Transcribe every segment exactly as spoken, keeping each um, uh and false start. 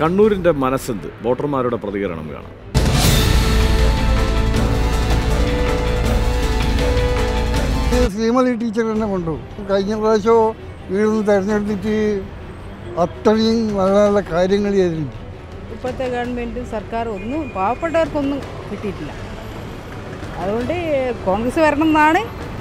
കണ്ണൂരിൻ്റെ മനസ്സെന്ത് വോട്ടർമാരുടെ പ്രതികരണം കാണാം. ശ്രീമതി ടീച്ചർ തന്നെ കൊണ്ടുപോകും. കഴിഞ്ഞ പ്രാവശ്യമോ വീടൊന്ന് തിരഞ്ഞെടുത്തിട്ട് അത്രയും നല്ല നല്ല കാര്യങ്ങൾ ചെയ്തിട്ടുണ്ട്. ഇപ്പോഴത്തെ ഗവൺമെൻറ് സർക്കാർ ഒന്നും പാവപ്പെട്ടവർക്കൊന്നും കിട്ടിയിട്ടില്ല. അതുകൊണ്ട് കോൺഗ്രസ് വരണം എന്നാണ്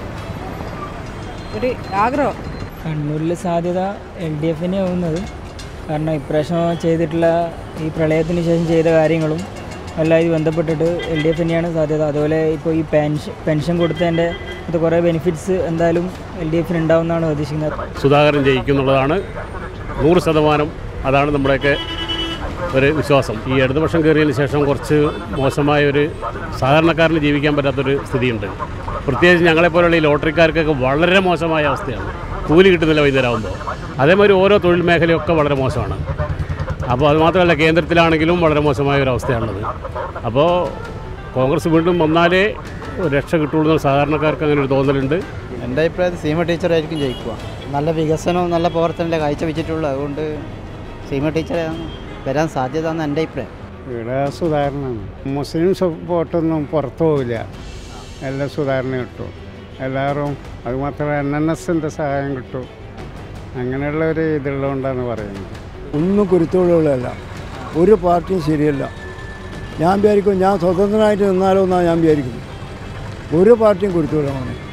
ഒരു ആഗ്രഹം. കണ്ണൂരിൽ സാധ്യത എൽ ഡി എഫിനെ ആവുന്നത്. കാരണം ഇപ്രാവശ്യം ചെയ്തിട്ടുള്ള ഈ പ്രളയത്തിന് ശേഷം ചെയ്ത കാര്യങ്ങളും എല്ലാം ഇത് ബന്ധപ്പെട്ടിട്ട് എൽ ഡി എഫ് തന്നെയാണ് സാധ്യത. അതുപോലെ ഇപ്പോൾ ഈ പെൻഷൻ പെൻഷൻ കൊടുത്തതിൻ്റെ അത് കുറേ ബെനിഫിറ്റ്സ് എന്തായാലും എൽ ഡി എഫിന് ഉണ്ടാവുമെന്നാണ് പ്രതീക്ഷിക്കുന്നത്. സുധാകരൻ ജയിക്കുന്നുള്ളതാണ് നൂറ് ശതമാനം. അതാണ് നമ്മുടെയൊക്കെ ഒരു വിശ്വാസം. ഈ ഇടതുപക്ഷം കയറിയതിന് ശേഷം കുറച്ച് മോശമായ ഒരു സാധാരണക്കാരന് ജീവിക്കാൻ പറ്റാത്തൊരു സ്ഥിതിയുണ്ട്. പ്രത്യേകിച്ച് ഞങ്ങളെപ്പോലുള്ള ഈ ലോട്ടറിക്കാർക്കൊക്കെ വളരെ മോശമായ അവസ്ഥയാണ്. കൂലി കിട്ടുന്നില്ല വൈകുന്നേരം ആകുമ്പോൾ. അതേമാതിരി ഓരോ തൊഴിൽ മേഖലയൊക്കെ വളരെ മോശമാണ്. അപ്പോൾ അതുമാത്രമല്ല കേന്ദ്രത്തിലാണെങ്കിലും വളരെ മോശമായ ഒരു അവസ്ഥയാണുള്ളത്. അപ്പോൾ കോൺഗ്രസ് വീണ്ടും വന്നാലേ രക്ഷ കിട്ടുള്ളൂ സാധാരണക്കാർക്ക് അങ്ങനെ ഒരു തോന്നലുണ്ട്. എൻ്റെ അഭിപ്രായത്തിൽ സീമ ടീച്ചറായിരിക്കും ജയിക്കുക. നല്ല വികസനവും നല്ല പ്രവർത്തനമല്ലേ കാഴ്ചവെച്ചിട്ടുള്ളൂ. അതുകൊണ്ട് സീമ ടീച്ചറാണ് വരാൻ സാധ്യത എന്ന് എൻ്റെ അഭിപ്രായം. ഇവിടെ സുധാകരനാണ്. മുസ്ലിം വോട്ടൊന്നും പുറത്തു പോവില്ല. എല്ലാം സുധാകരന് കിട്ടും. എല്ലാവരും അതുമാത്രം എൻ എൻ എസിൻ്റെ സഹായം കിട്ടും. അങ്ങനെയുള്ള ഒരു ഇതുള്ളതുകൊണ്ടാണ് പറയുന്നത്. ഒന്നും കുരുത്തോളുകളല്ല, ഒരു പാർട്ടിയും ശരിയല്ല. ഞാൻ വിചാരിക്കും ഞാൻ സ്വതന്ത്രനായിട്ട് നിന്നാലോ എന്നാണ് ഞാൻ വിചാരിക്കുന്നത്. ഒരു പാർട്ടിയും കുരുത്തോളമാണ്.